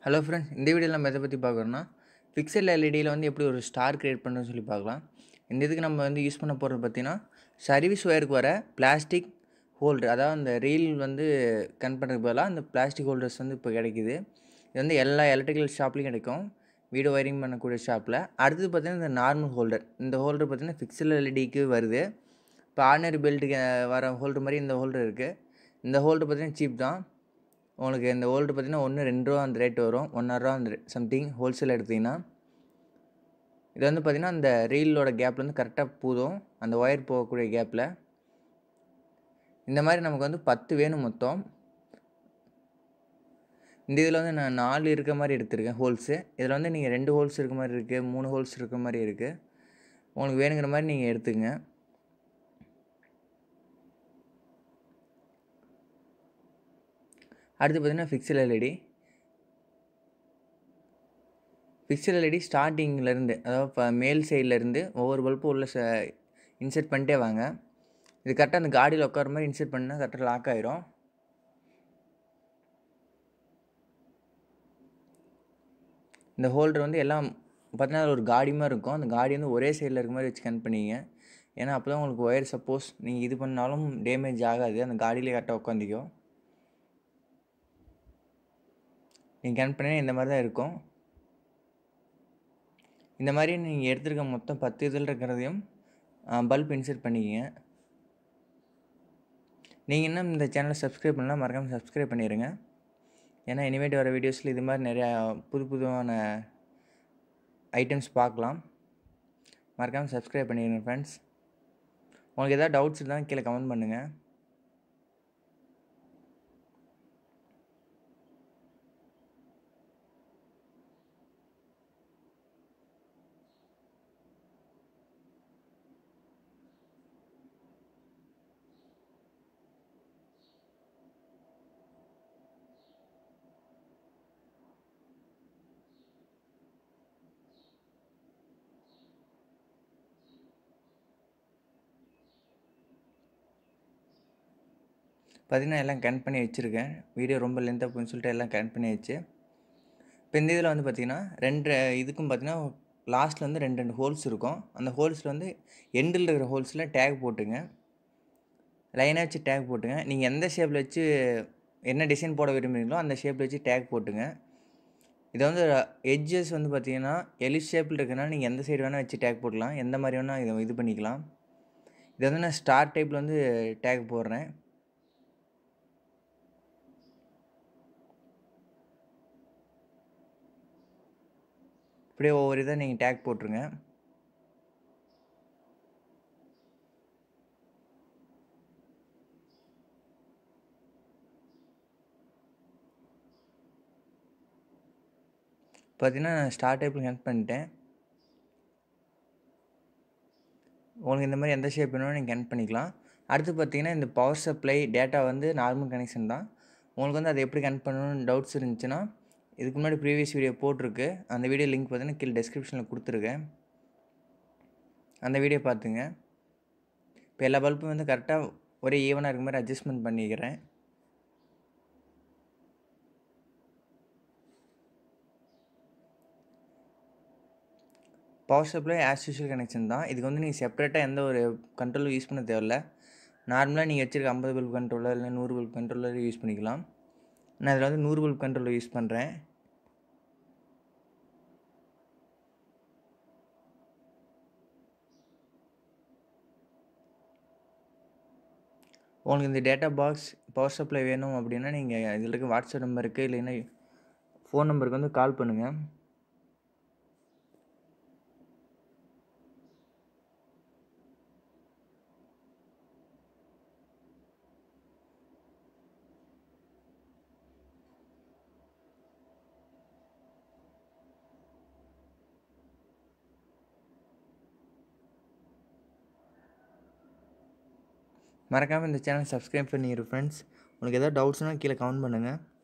Hello friends, இந்த வீடியோவில் நம்ம எதை பற்றி பார்க்குறோம்னா, பிக்சல் எல்இடியில் வந்து எப்படி ஒரு ஸ்டார் கிரியேட் பண்ணுறதுன்னு சொல்லி பார்க்கலாம். இந்த இதுக்கு நம்ம வந்து யூஸ் பண்ண போகிறது பார்த்தீங்கன்னா, சர்வீஸ் ஒயருக்கு வர பிளாஸ்டிக் ஹோல்டர், அதாவது அந்த ரீல் வந்து கனெக்ட் பண்ணுறதுக்கு பதிலாக அந்த பிளாஸ்டிக் ஹோல்டர்ஸ் வந்து இப்போ கிடைக்குது. இது வந்து எல்லா எலக்ட்ரிக்கல் ஷாப்லேயும் கிடைக்கும், வீடியோ ஒயரிங் பண்ணக்கூடிய ஷாப்பில். அடுத்தது பார்த்தீங்கன்னா இந்த நார்மல் ஹோல்டர், இந்த ஹோல்டர் பார்த்தீங்கன்னா பிக்சல் எல்இடிக்கு வருது. இப்போ ஆர்டினரி பெல்ட்டுக்கு வர ஹோல்டர் மாதிரி இந்த ஹோல்டர் இருக்குது. இந்த ஹோல்டர் பார்த்தீங்கன்னா சீப் தான். உங்களுக்கு இந்த ஹோல்டர் பார்த்தீங்கன்னா ஒன்று ₹2 அந்த ரேட் வரும், ₹1.5 அந்த சம்திங் ஹோல்சேல் எடுத்திங்கன்னா. இது வந்து பார்த்திங்கன்னா அந்த ரீலோட கேப்லேருந்து கரெக்டாக போதும், அந்த ஒயர் போகக்கூடிய கேப்பில். இந்த மாதிரி நமக்கு வந்து 10 வேணும் மொத்தம். இந்த இதில் வந்து நான் 4 இருக்க மாதிரி எடுத்திருக்கேன் ஹோல்ஸு. இதில் வந்து நீங்கள் 2 ஹோல்ஸ் இருக்க மாதிரி இருக்குது, 3 ஹோல்ஸ் இருக்க மாதிரி இருக்குது. உங்களுக்கு வேணுங்கிற மாதிரி நீங்கள் எடுத்துங்க. அடுத்து பார்த்திங்கன்னா பிக்சல் எல்இடி. பிக்சல் எல்இடி ஸ்டார்டிங்லேருந்து, அதாவது இப்போ மேல் சைட்லேருந்து ஒவ்வொரு பல்பும் உள்ள இன்செர்ட் பண்ணிட்டே வாங்க. இது கரெக்டாக அந்த காடியில் உட்கார மாதிரி இன்செர்ட் பண்ணால் கரெக்டாக லாக் ஆகிரும். இந்த ஹோல்டர் வந்து எல்லாம் பார்த்தீங்கன்னா ஒரு காடி மாதிரி இருக்கும். அந்த காடி வந்து ஒரே சைடில் இருக்க மாதிரி வச்சு கனெக்ட் பண்ணிங்க. ஏன்னா அப்போ தான் உங்களுக்கு ஒயர் சப்போஸ் நீங்கள் இது பண்ணாலும் டேமேஜ் ஆகாது, அந்த காடியிலே கரெக்டாக உட்காந்துக்கும். நீங்கள் கனெக்ட் பண்ணினா இந்த மாதிரி தான் இருக்கும். இந்த மாதிரி நீங்கள் எடுத்துருக்க மொத்தம் 10 இதில் இருக்கிறதையும் பல்ப் இன்செர்ட் பண்ணிக்கிங்க. நீங்கள் இன்னும் இந்த சேனலை சப்ஸ்கிரைப் பண்ணலாம், மறக்காமல் சப்ஸ்கிரைப் பண்ணிடுங்க. ஏன்னா இனிமேட்டு வர வீடியோஸில் இது மாதிரி நிறையா புதுமான ஐட்டம்ஸ் பார்க்கலாம். மறக்காமல் சப்ஸ்கிரைப் பண்ணிடுங்க ஃப்ரெண்ட்ஸ். உங்களுக்கு எதாவது டவுட்ஸ் இருந்தால் கீழே கமெண்ட் பண்ணுங்கள். பார்த்தீங்கன்னா எல்லாம் கனெக்ட் பண்ணி வச்சுருக்கேன். வீடியோ ரொம்ப லென்த்தாக போகுன்னு சொல்லிட்டு எல்லாம் கனெக்ட் பண்ணி வச்சு, இப்போ இந்த இதில் வந்து பார்த்திங்கன்னா 2 இதுக்கும் பார்த்திங்கன்னா லாஸ்ட்டில் வந்து 2 ஹோல்ஸ் இருக்கும். அந்த ஹோல்ஸில் வந்து எண்டில் இருக்கிற ஹோல்ஸில் டேக் போட்டுங்க, லைனாக வச்சு டேக் போட்டுங்க. நீங்கள் எந்த ஷேப்பில் வச்சு என்ன டிசைன் போட விரும்புகிறீங்களோ அந்த ஷேப்பில் வச்சு டேக் போட்டுங்க. இதை வந்து எட்ஜஸ் வந்து பார்த்திங்கன்னா எலிப்ஸ் ஷேப்பில் இருக்குன்னா நீங்கள் எந்த சைடு வேணால் வச்சு டேக் போடலாம், எந்த மாதிரி வேணால் இதை இது பண்ணிக்கலாம். இதை வந்து நான் ஸ்டார் டைப்பில் வந்து டேக் போடுறேன். இப்படியே ஒவ்வொரு இதை நீங்கள் டேக் போட்டுருங்க. பார்த்தீங்கன்னா நான் ஸ்டார் டைப்பில் கனெக்ட் பண்ணிட்டேன். உங்களுக்கு இந்த மாதிரி எந்த ஷேப் வேணும்னு நீங்கள் கனெக்ட் பண்ணிக்கலாம். அடுத்து பார்த்தீங்கன்னா இந்த பவர் சப்ளை டேட்டா வந்து நார்மல் கனெக்ஷன் தான். உங்களுக்கு வந்து அதை எப்படி கனெக்ட் பண்ணணும்னு டவுட்ஸ் இருந்துச்சுன்னா இதுக்கு முன்னாடி ப்ரீவியஸ் வீடியோ போட்டிருக்கு, அந்த வீடியோ லிங்க் பார்த்தீங்கன்னா கீழே டெஸ்கிரிப்ஷனில் கொடுத்துருக்கேன், அந்த வீடியோ பார்த்துங்க. இப்போ எல்லா பல்பும் வந்து கரெக்டாக ஒரே ஈவனாக இருக்க மாதிரி அட்ஜஸ்ட்மெண்ட் பண்ணிக்கிறேன். Power supply as usual connection தான். இதுக்கு வந்து நீங்கள் செப்பரேட்டாக எந்த ஒரு கண்ட்ரோலும் யூஸ் பண்ண தேவையில்ல. நார்மலாக நீங்கள் வச்சுருக்க 50 பல்ப் கண்ட்ரோலர் இல்லை 100 பல்ப் கண்ட்ரோலர் யூஸ் பண்ணிக்கலாம். நான் இதில் வந்து 100 பல்ப் கண்ட்ரோலர் யூஸ் பண்ணுறேன். உங்களுக்கு இந்த டேட்டா பாக்ஸ் பவர் சப்ளை வேணும் அப்படின்னா நீங்கள் இதில் இருக்க வாட்ஸ்அப் நம்பருக்கு இல்லைன்னா ஃபோன் நம்பருக்கு வந்து கால் பண்ணுங்கள். மறக்காமல் இந்த சேனல் சப்ஸ்கிரைப் பண்ணிடுங்க ஃப்ரெண்ட்ஸ். உங்களுக்கு எதாவது டவுட்ஸ்னால் கீழே கமெண்ட் பண்ணுங்கள்.